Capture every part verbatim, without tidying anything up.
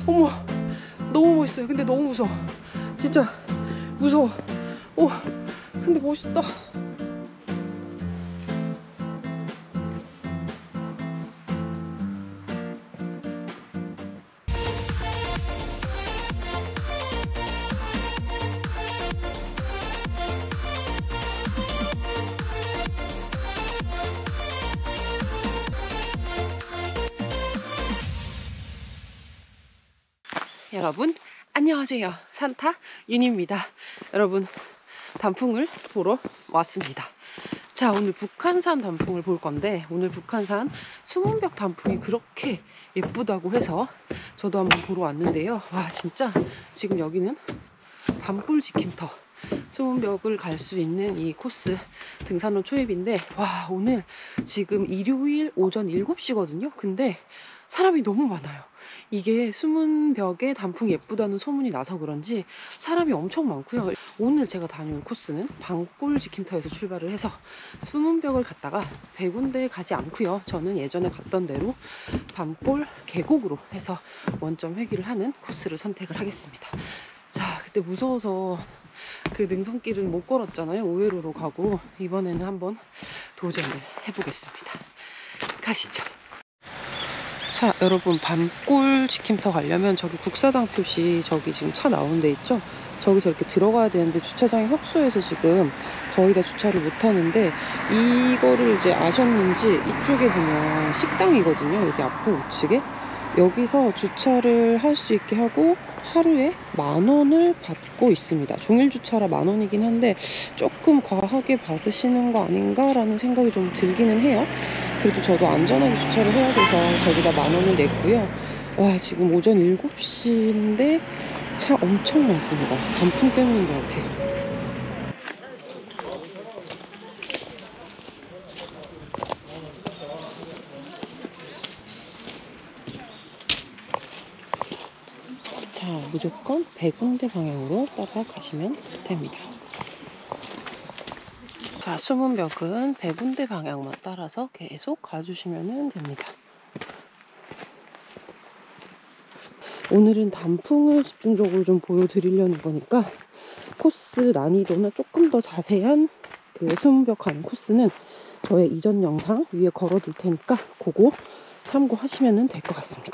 어머, 너무 멋있어요. 근데 너무 무서워. 진짜 무서워. 오, 근데 멋있다. 여러분 안녕하세요. 산타 윤입니다. 여러분 단풍을 보러 왔습니다. 자, 오늘 북한산 단풍을 볼 건데, 오늘 북한산 수문벽 단풍이 그렇게 예쁘다고 해서 저도 한번 보러 왔는데요. 와, 진짜 지금 여기는 밤꿀 지킴터 수문벽을 갈 수 있는 이 코스 등산로 초입인데, 와, 오늘 지금 일요일 오전 일곱 시거든요 근데 사람이 너무 많아요. 이게 수문벽에 단풍 예쁘다는 소문이 나서 그런지 사람이 엄청 많고요. 오늘 제가 다녀온 코스는 밤꿀 지킴터에서 출발을 해서 수문벽을 갔다가 배 군데 가지 않고요. 저는 예전에 갔던 대로 밤꿀 계곡으로 해서 원점 회귀를 하는 코스를 선택을 하겠습니다. 자, 그때 무서워서 그 능선길은 못 걸었잖아요. 오회로로 가고, 이번에는 한번 도전을 해보겠습니다. 가시죠. 자, 여러분 밤꿀 지킴터 가려면 저기 국사당 표시 저기 지금 차 나온 데 있죠? 저기서 이렇게 들어가야 되는데 주차장이 협소해서 지금 거의 다 주차를 못 하는데, 이거를 이제 아셨는지 이쪽에 보면 식당이거든요. 여기 앞에 우측에 여기서 주차를 할 수 있게 하고 하루에 만 원을 받고 있습니다. 종일 주차라 만 원이긴 한데 조금 과하게 받으시는 거 아닌가 라는 생각이 좀 들기는 해요. 그래도 저도 안전하게 주차를 해야 돼서 저기다 만 원을 냈고요. 와, 지금 오전 일곱 시인데 차 엄청 많습니다. 단풍 때문인 것 같아요. 자, 무조건 배 군데 방향으로 따라가시면 됩니다. 자, 수문벽은 배 군데 방향만 따라서 계속 가주시면 됩니다. 오늘은 단풍을 집중적으로 좀 보여드리려는 거니까 코스 난이도나 조금 더 자세한 그 수문벽 가는 코스는 저의 이전 영상 위에 걸어둘 테니까 그거 참고하시면 될 것 같습니다.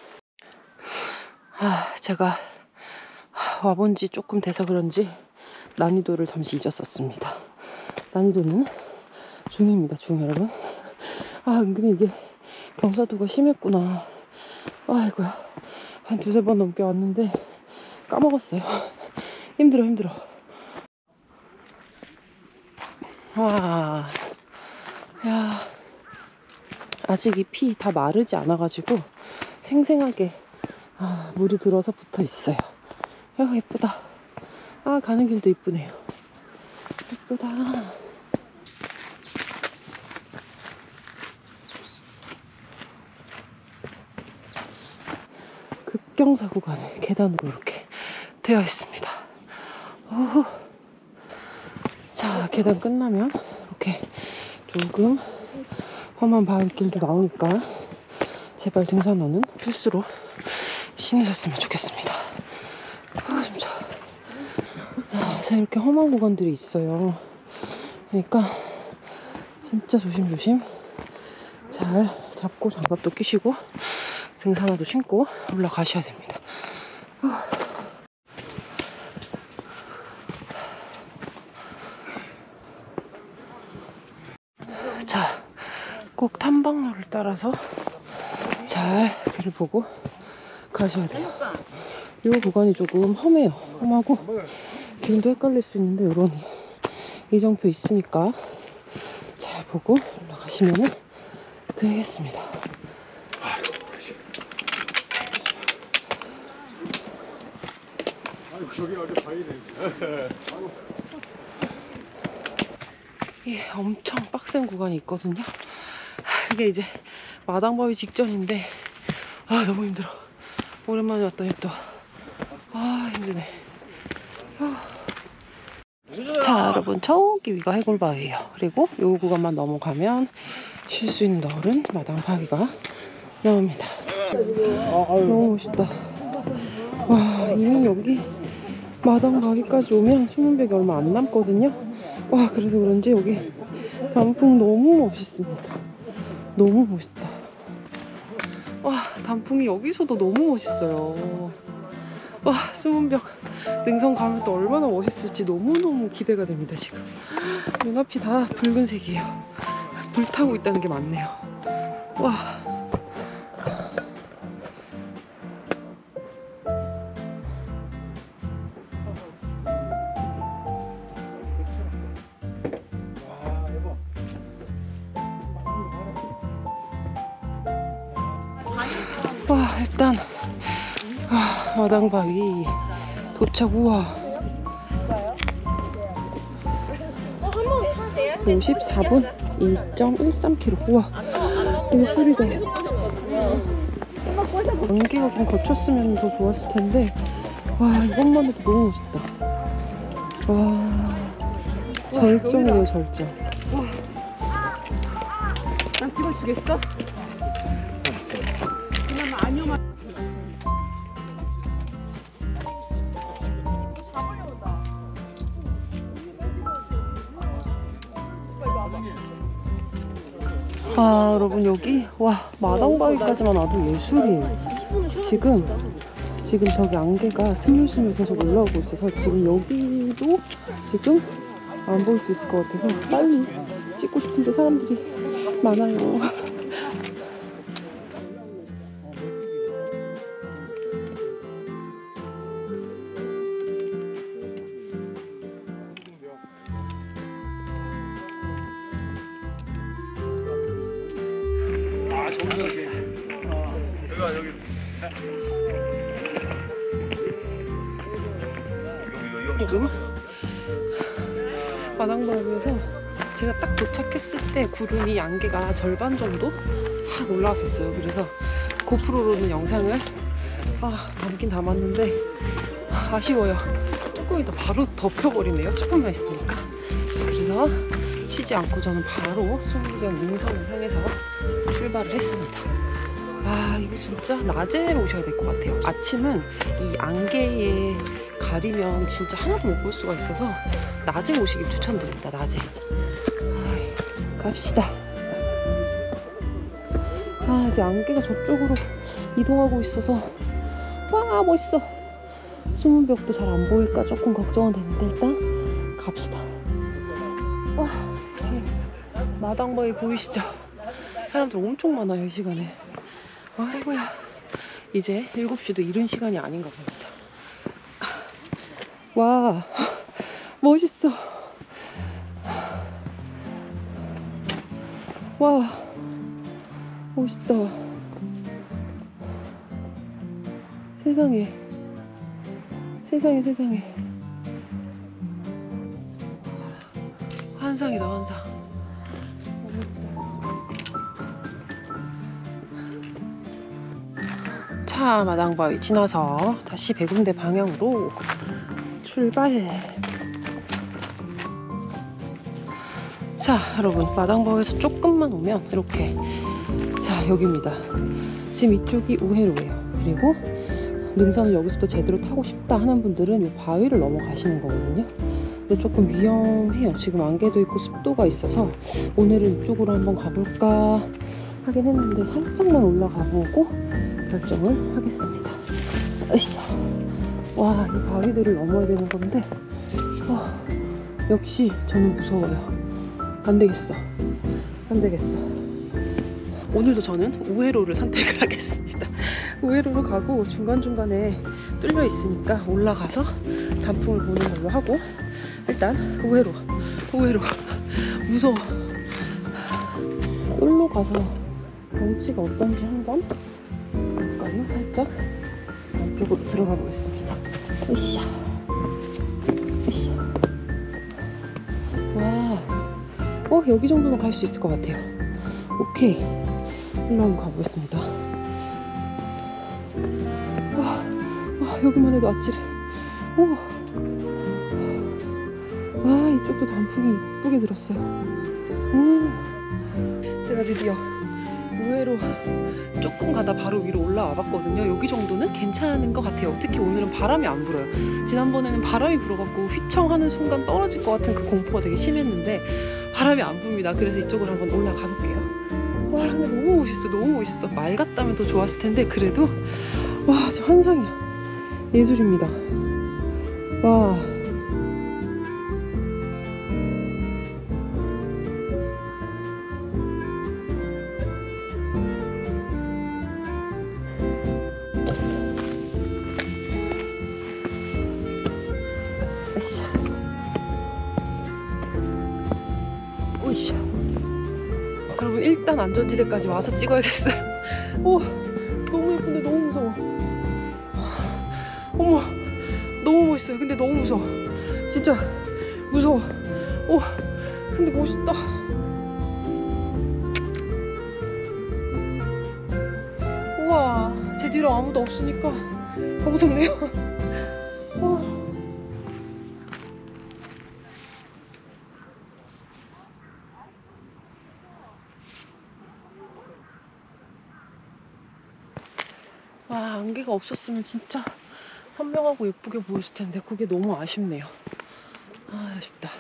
아, 제가 와본 지 조금 돼서 그런지 난이도를 잠시 잊었었습니다. 난이도는 중입니다. 중, 여러분. 아, 은근히 이게 경사도가 심했구나. 아이고야, 한 두세 번 넘게 왔는데 까먹었어요. 힘들어 힘들어. 와, 야, 아직 이 피 다 마르지 않아가지고 생생하게 아, 물이 들어서 붙어 있어요. 야, 예쁘다. 아, 가는 길도 이쁘네요. 예쁘다. 급경사 구간에 계단으로 이렇게 되어 있습니다. 오호. 자, 계단 끝나면 이렇게 조금 험한 바위길도 나오니까 제발 등산화는 필수로 신으셨으면 좋겠습니다. 아, 좀 자. 아, 자, 이렇게 험한 구간들이 있어요. 그러니까 진짜 조심조심 잘 잡고 장갑도 끼시고 등산화도 신고 올라가셔야 됩니다. 자, 꼭 탐방로를 따라서 잘 길을 보고 가셔야 돼요. 이 구간이 조금 험해요. 험하고 길도 헷갈릴 수 있는데 이런 이정표 있으니까 잘 보고 올라가시면 되겠습니다. 이게 엄청 빡센 구간이 있거든요. 이게 이제 마당바위 직전인데 아, 너무 힘들어. 오랜만에 왔더니 또 아, 힘드네. 자, 여러분, 저기 위가 해골바위예요. 그리고 요 구간만 넘어가면 쉴 수 있는 넓은 마당바위가 나옵니다. 너무 멋있다. 와, 이미 여기 마당 바위까지 오면 수문벽이 얼마 안 남거든요. 와, 그래서 그런지 여기 단풍 너무 멋있습니다. 너무 멋있다. 와, 단풍이 여기서도 너무 멋있어요. 와, 수문벽 능선 가면 또 얼마나 멋있을지 너무너무 기대가 됩니다. 지금 눈앞이 다 붉은색이에요. 불타고 있다는 게 맞네요. 와, 와, 일단 아, 마당바위 도착. 우와, 오십사 분 이 점 일삼 킬로미터. 우와, 이거 술이다. 안개가 좀 거쳤으면 더 좋았을 텐데, 와, 이것만 해도 너무 멋있다. 와, 절정이에요, 절정. 난 찍어주겠어? 그냥 아니요만. 아, 여러분 여기 와, 마당바위까지만 와도 예술이에요. 지금 지금 저기 안개가 스물스물 계속 올라오고 있어서 지금 여기도 지금 안 보일 수 있을 것 같아서 빨리 찍고 싶은데 사람들이 많아요. 지금 마당바위에서 제가 딱 도착했을 때 구름이 안개가 절반 정도 싹 올라왔었어요. 그래서 고프로로는 영상을 아, 담긴 담았는데 아, 아쉬워요. 뚜껑이 다 바로 덮여버리네요. 조금만 있으니까. 그래서 쉬지 않고 저는 바로 수문벽 능선을 향해서 출발을 했습니다. 와, 이거 진짜 낮에 오셔야 될 것 같아요. 아침은 이 안개에 가리면 진짜 하나도 못 볼 수가 있어서 낮에 오시길 추천드립니다. 낮에. 아이, 갑시다. 아, 이제 안개가 저쪽으로 이동하고 있어서 와, 멋있어. 수문벽도 잘 안 보일까 조금 걱정은 되는데 일단 갑시다. 와, 뒤에 마당바위 보이시죠? 사람들 엄청 많아요, 이 시간에. 아이고야, 이제 일곱 시도 이른 시간이 아닌가 봅니다. 와, 멋있어. 와, 멋있다. 세상에, 세상에, 세상에. 환상이다, 환상. 차 마당바위 지나서 다시 백운대 방향으로 출발. 자, 여러분 마당바위에서 조금만 오면 이렇게, 자, 여기입니다. 지금 이쪽이 우회로예요. 그리고 능선을 여기서도 제대로 타고 싶다 하는 분들은 이 바위를 넘어가시는 거거든요. 근데 조금 위험해요. 지금 안개도 있고 습도가 있어서 오늘은 이쪽으로 한번 가볼까 하긴 했는데 살짝만 올라가 보고 결정을 하겠습니다. 으쌰. 와, 이 바위들을 넘어야 되는 건데 어, 역시 저는 무서워요. 안 되겠어. 안 되겠어. 오늘도 저는 우회로를 선택을 하겠습니다. 우회로로 가고 중간중간에 뚫려 있으니까 올라가서 단풍을 보는 걸로 하고, 일단 우회로 우회로 무서워. 여기로 가서 경치가 어떤지 한번 볼까요? 살짝 안쪽으로 들어가 보겠습니다. 으쌰 으쌰. 와, 어, 여기 정도는 갈 수 있을 것 같아요. 오케이, 일로 한번 가보겠습니다. 와, 와, 여기만 해도 아찔해. 오. 와, 이쪽도 단풍이 이쁘게 들었어요. 음, 제가 드디어 우회로 조금 가다 바로 위로 올라와 봤거든요. 여기 정도는 괜찮은 것 같아요. 특히 오늘은 바람이 안 불어요. 지난번에는 바람이 불어갖고 휘청하는 순간 떨어질 것 같은 그 공포가 되게 심했는데 바람이 안 붑니다. 그래서 이쪽으로 한번 올라가 볼게요. 와, 근데 너무 멋있어. 너무 멋있어. 말 같다면 더 좋았을 텐데 그래도 와, 진짜 환상이야. 예술입니다. 와. 으쌰. 오이샤. 여러분, 일단 안전지대까지 와서 찍어야겠어요. 오, 너무 예쁜데 너무 무서워. 어머, 너무 멋있어요. 근데 너무 무서워. 진짜 무서워. 오, 근데 멋있다. 우와, 제 뒤로 아무도 없으니까 더 무섭네요. 와. 와, 안개가 없었으면 진짜 선명하고 예쁘게 보였을 텐데 그게 너무 아쉽네요. 아, 아쉽다.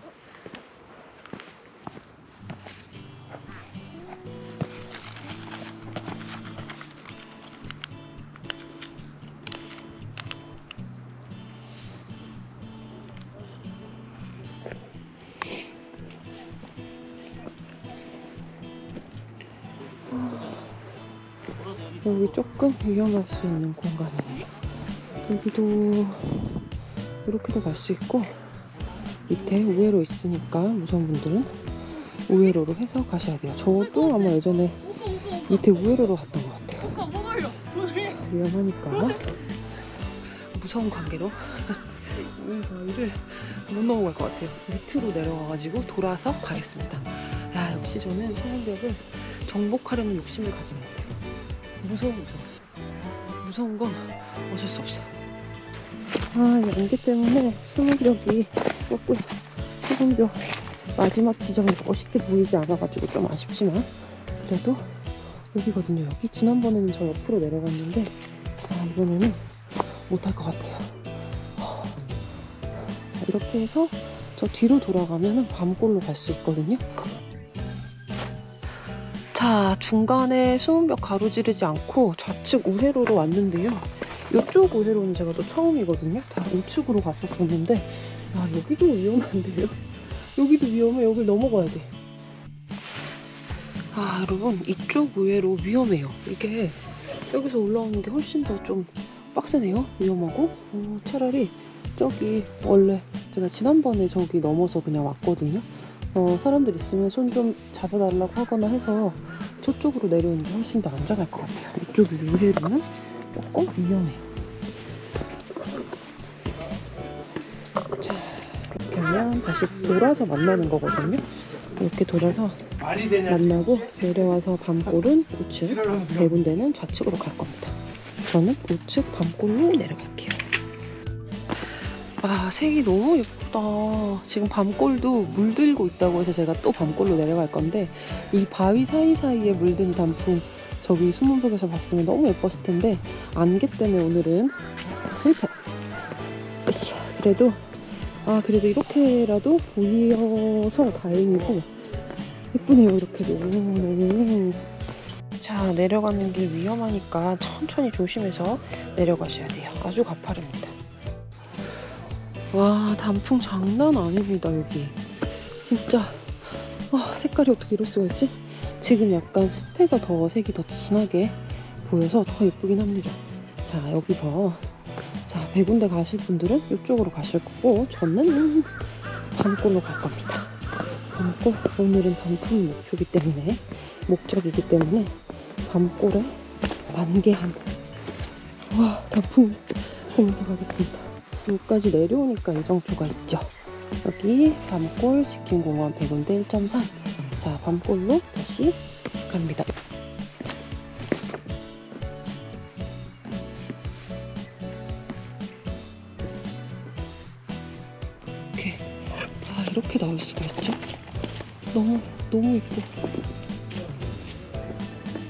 여기 조금 위험할 수 있는 공간이에요. 여기도 이렇게도 갈 수 있고 밑에 우회로 있으니까 무서운 분들은 우회로로 해서 가셔야 돼요. 저도 아마 예전에 밑에 우회로로 갔던 것 같아요. 위험하니까 무서운 관계로 이 바위를 못 넘어갈 것 같아요. 밑으로 내려가가지고 돌아서 가겠습니다. 야, 역시 저는 수문벽을 정복하려는 욕심을 가지고 있어요. 무서워 무서워. 무서운 건 어쩔 수 없어. 아, 이 안개 때문에 수문벽이 조금 수문벽 마지막 지점이 멋있게 보이지 않아가지고 좀 아쉽지만 그래도 여기거든요. 여기 지난번에는 저 옆으로 내려갔는데 아, 이번에는 못할 것 같아요. 허. 자, 이렇게 해서 저 뒤로 돌아가면 밤골로 갈 수 있거든요. 자, 중간에 수문벽 가로지르지 않고 좌측 우회로로 왔는데요. 이쪽 우회로는 제가 또 처음이거든요. 다 우측으로 갔었었는데 아, 여기도 위험한데요? 여기도 위험해. 여길 넘어가야 돼. 아, 여러분, 이쪽 우회로 위험해요. 이게 여기서 올라오는 게 훨씬 더 좀 빡세네요. 위험하고. 어, 차라리 저기 원래 제가 지난번에 저기 넘어서 그냥 왔거든요. 어, 사람들 있으면 손 좀 잡아달라고 하거나 해서 저쪽으로 내려오는 게 훨씬 더 안전할 것 같아요. 이쪽 우회로는 조금 위험해요. 자, 이렇게 하면 다시 돌아서 만나는 거거든요. 이렇게 돌아서 만나고 내려와서 밤골은 우측, 네 군데는 좌측으로 갈 겁니다. 저는 우측 밤골로 내려갈게요. 아, 색이 너무 예쁘다. 지금 밤골도 물들고 있다고 해서 제가 또 밤골로 내려갈 건데 이 바위 사이사이에 물든 단풍 저기 수문벽에서 봤으면 너무 예뻤을 텐데 안개 때문에 오늘은 실패. 으쌰. 그래도 아 그래도 이렇게라도 보여서 다행이고 예쁘네요. 이렇게도. 너무. 자, 내려가는 길 위험하니까 천천히 조심해서 내려가셔야 돼요. 아주 가파릅니다. 와, 단풍 장난 아닙니다. 여기 진짜. 아, 색깔이 어떻게 이럴 수가 있지? 지금 약간 습해서 더 색이 더 진하게 보여서 더 예쁘긴 합니다. 자, 여기서 자, 백운대 가실 분들은 이쪽으로 가실 거고 저는 밤골로 갈 겁니다. 밤골, 오늘은 단풍 목표이기 때문에 목적이기 때문에 밤골에 만개한 와, 단풍 보면서 가겠습니다. 여기까지 내려오니까 예정표가 있죠. 여기 밤골 직진공원 백운대 일 점 삼. 자, 밤골로 다시 갑니다. 이렇게 아, 이렇게 나올 수가 있죠. 너무 너무 예뻐.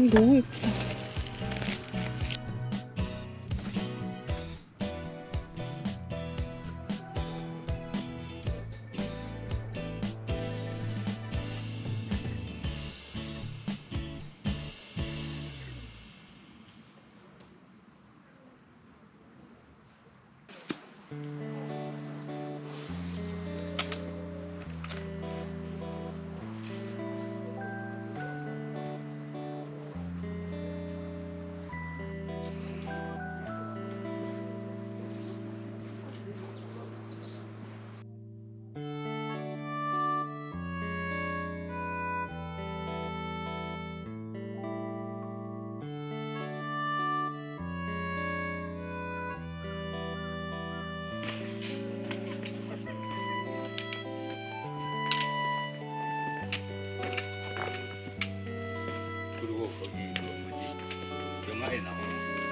여기 너무 예쁘다. 그리고 거기 그 뭐지 영화에 나오는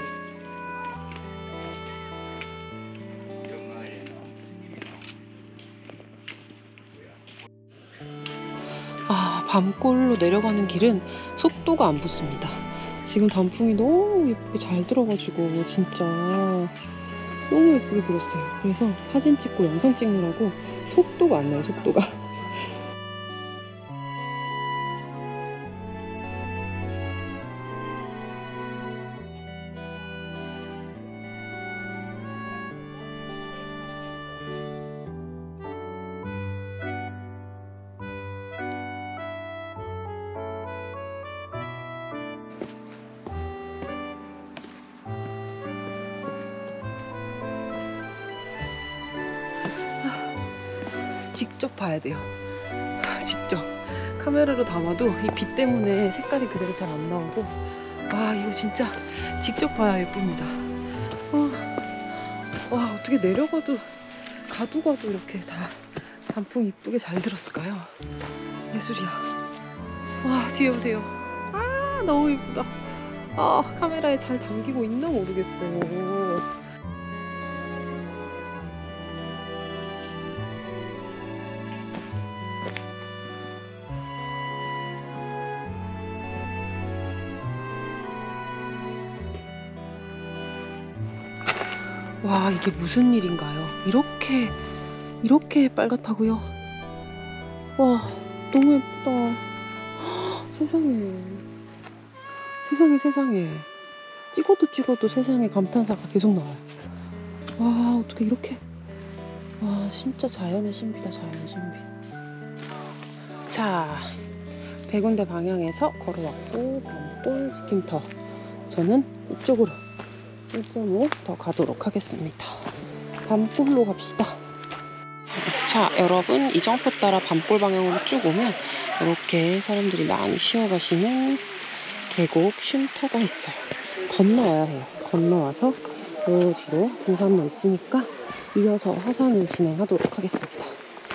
영화에 나오는 이게 나오는 아, 밤골로 내려가는 길은 속도가 안 붙습니다. 지금 단풍이 너무 예쁘게 잘 들어가지고 진짜 너무 예쁘게 들었어요. 그래서 사진 찍고 영상 찍느라고 속도가 안 나요, 속도가. 직접 봐야 돼요. 직접 카메라로 담아도 이 빛 때문에 색깔이 그대로 잘 안 나오고, 와 이거 진짜 직접 봐야 예쁩니다. 어, 와 어떻게 내려가도 가도 가도 이렇게 다 단풍 이쁘게 잘 들었을까요? 예술이야. 와 뒤에 보세요. 아 너무 예쁘다. 아 카메라에 잘 담기고 있나 모르겠어요. 와 이게 무슨 일인가요? 이렇게 이렇게 빨갛다고요? 와 너무 예쁘다. 헉, 세상에 세상에 세상에 찍어도 찍어도 세상에 감탄사가 계속 나와요. 와 어떻게 이렇게, 와 진짜 자연의 신비다, 자연의 신비. 자 백운대 방향에서 걸어왔고 밤골 지킴터, 저는 이쪽으로 일 점 오 더 가도록 하겠습니다. 밤골로 갑시다. 자 여러분, 이 정포 따라 밤골 방향으로 쭉 오면 이렇게 사람들이 많이 쉬어가시는 계곡 쉼터가 있어요. 건너와야 해요. 건너와서 그 뒤로 등산로 있으니까 이어서 하산을 진행하도록 하겠습니다.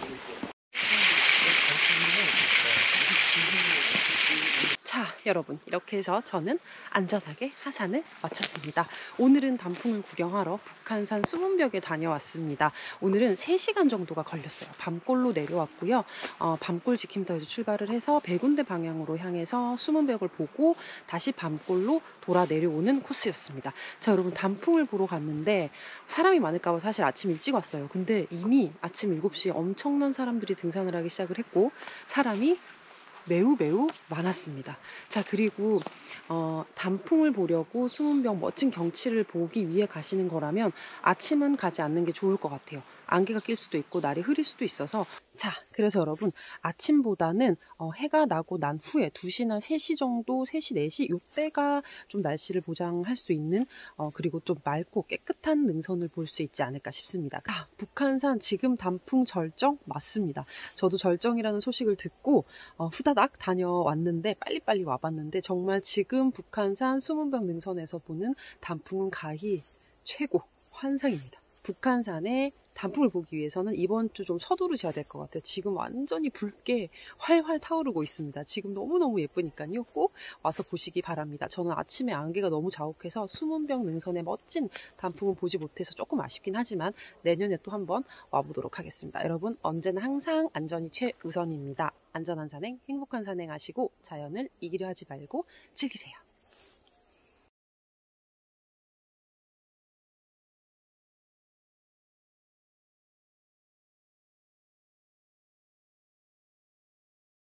자 여러분, 이렇게 해서 저는 안전하게 하산을 마쳤습니다. 오늘은 단풍을 구경하러 북한산 수문벽에 다녀왔습니다. 오늘은 세 시간 정도가 걸렸어요. 밤골로 내려왔고요. 어, 밤골 지킴터에서 출발을 해서 백운대 방향으로 향해서 수문벽을 보고 다시 밤골로 돌아 내려오는 코스였습니다. 자 여러분, 단풍을 보러 갔는데 사람이 많을까봐 사실 아침 일찍 왔어요. 근데 이미 아침 일곱 시에 엄청난 사람들이 등산을 하기 시작을 했고 사람이 매우 매우 많았습니다. 자 그리고 어, 단풍을 보려고 수문벽 멋진 경치를 보기 위해 가시는 거라면 아침은 가지 않는 게 좋을 것 같아요. 안개가 낄 수도 있고 날이 흐릴 수도 있어서. 자 그래서 여러분, 아침보다는 어, 해가 나고 난 후에 두 시나 세 시 정도, 세 시, 네 시 이때가 좀 날씨를 보장할 수 있는 어, 그리고 좀 맑고 깨끗한 능선을 볼 수 있지 않을까 싶습니다. 아, 북한산 지금 단풍 절정 맞습니다. 저도 절정이라는 소식을 듣고 어, 후다닥 다녀왔는데 빨리빨리 와봤는데 정말 지금 북한산 수문벽 능선에서 보는 단풍은 가히 최고 환상입니다. 북한산의 단풍을 보기 위해서는 이번 주 좀 서두르셔야 될 것 같아요. 지금 완전히 붉게 활활 타오르고 있습니다. 지금 너무너무 예쁘니까요. 꼭 와서 보시기 바랍니다. 저는 아침에 안개가 너무 자욱해서 수문벽 능선의 멋진 단풍은 보지 못해서 조금 아쉽긴 하지만 내년에 또 한번 와보도록 하겠습니다. 여러분, 언제나 항상 안전이 최우선입니다. 안전한 산행, 행복한 산행 하시고 자연을 이기려 하지 말고 즐기세요.